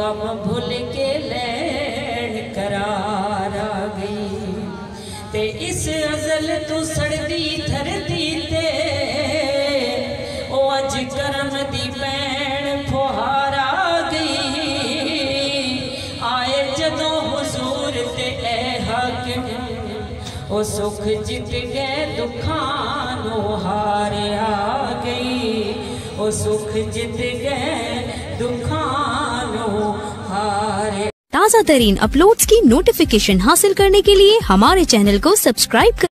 गम भुल के लैन करार आ गई। ते इस अजल तू सड़दी धरती ते ओ अज करम दी भैन फुहार आ गई। आए जदों हुजूर ते ए हाकिम ओ सुख जित गए दुखां नो हार आ गई। ओ सुख जित गए दुखां नो हार। ताज़ा तरीन अपलोड्स की नोटिफिकेशन हासिल करने के लिए हमारे चैनल को सब्सक्राइब